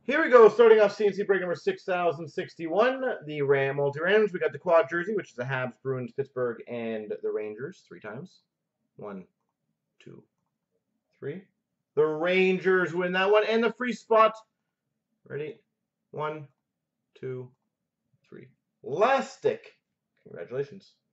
Here we go, starting off C&C break number 6061, the multi-randoms. We got the quad jersey, which is the Habs, Bruins, Pittsburgh, and the Rangers, 3 times. 1, 2, 3. The Rangers win that one, and the free spot. Ready? 1, 2, 3. Last stick. Congratulations.